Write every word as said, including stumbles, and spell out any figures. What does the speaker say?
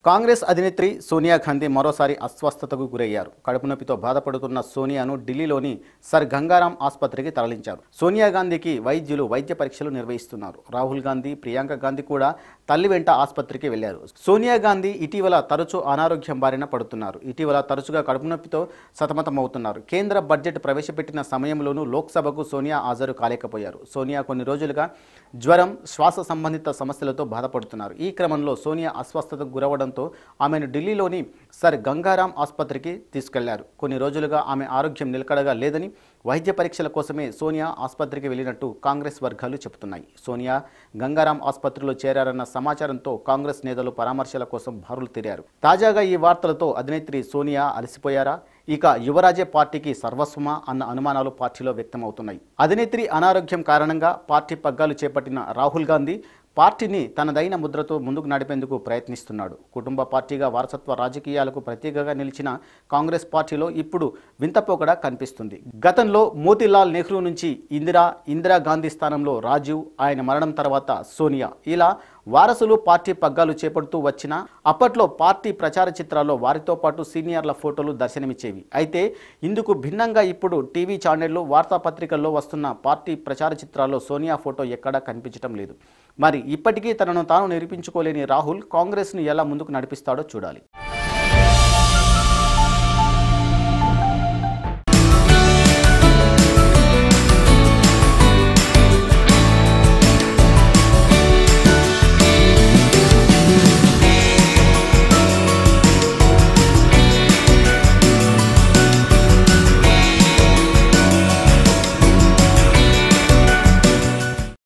కాంగ్రెస్ అధినేత్రి సోనియా గాంధీ మరోసారి అస్వస్థతకు గురయ్యారు. కడుపు నొప్పితో బాధపడుతున్న సోనియాను ఢిల్లీలోని సర్ గంగారాం ఆసుపత్రికి తరలించారు. సోనియా గాంధీకి వైద్యులు వైద్య పరీక్షలు నిర్వహిస్తున్నారు. రాహుల్ గాంధీ, ప్రియాంక గాంధీ కూడా తల్లి వెంట ఆసుపత్రికి వెళ్లారు. సోనియా గాంధీ ఇటీవల తరచూ అనారోగ్యం బారిన పడుతున్నారు. ఇటీవల తరచుగా కడుపు నొప్పితో సతమతమవుతున్నారు. కేంద్ర బడ్జెట్ ప్రవేశపెట్టిన సమయంలోనూ లోక్సభకు సోనియా హాజరు కాలేకపోయారు. సోనియా కొన్ని రోజులుగా జ్వరం, శ్వాస సంబంధిత సమస్యలతో బాధపడుతున్నారు. ఈ క్రమంలో సోనియా అస్వస్థతకు గురవడంతో ఆమెను ఢిల్లీలోని సర్ గంగారాం ఆసుపత్రికి తీసుకెళ్లారు. కొన్ని రోజులుగా ఆమె ఆరోగ్యం నిలకడగా లేదని, వైద్య పరీక్షల కోసమే సోనియా ఆసుపత్రికి వెళ్లినట్టు కాంగ్రెస్ వర్గాలు చెబుతున్నాయి. సోనియా గంగారాం ఆసుపత్రిలో చేరారన్న సమాచారంతో కాంగ్రెస్ నేతలు పరామర్శల కోసం బారులు తీరారు. తాజాగా ఈ వార్తలతో అధినేత్రి సోనియా అలసిపోయారా, ఇక యువరాజే పార్టీకి సర్వస్వమా అన్న అనుమానాలు పార్టీలో వ్యక్తమవుతున్నాయి. అధినేత్రి అనారోగ్యం కారణంగా పార్టీ పగ్గాలు చేపట్టిన రాహుల్ గాంధీ పార్టీని తనదైన ముద్రతో ముందుకు నడిపేందుకు ప్రయత్నిస్తున్నాడు. కుటుంబ పార్టీగా వారసత్వ రాజకీయాలకు ప్రతీకగా నిలిచిన కాంగ్రెస్ పార్టీలో ఇప్పుడు వింతపోకడ కనిపిస్తుంది. గతంలో మోతీలాల్ నెహ్రూ నుంచి ఇందిరా, ఇందిరా గాంధీ స్థానంలో రాజీవ్, ఆయన మరణం తర్వాత సోనియా, ఇలా వారసులు పార్టీ పగ్గాలు చేపడుతూ వచ్చినా అప్పట్లో పార్టీ ప్రచార చిత్రాల్లో వారితో పాటు సీనియర్ల ఫోటోలు దర్శనమిచ్చేవి. అయితే ఇందుకు భిన్నంగా ఇప్పుడు టీవీ ఛానళ్లు, వార్తాపత్రికల్లో వస్తున్న పార్టీ ప్రచార చిత్రాల్లో సోనియా ఫోటో ఎక్కడా కనిపించడం లేదు. మరి ఇప్పటికీ తనను తాను నిరూపించుకోలేని రాహుల్ కాంగ్రెస్ను ఎలా ముందుకు నడిపిస్తాడో చూడాలి.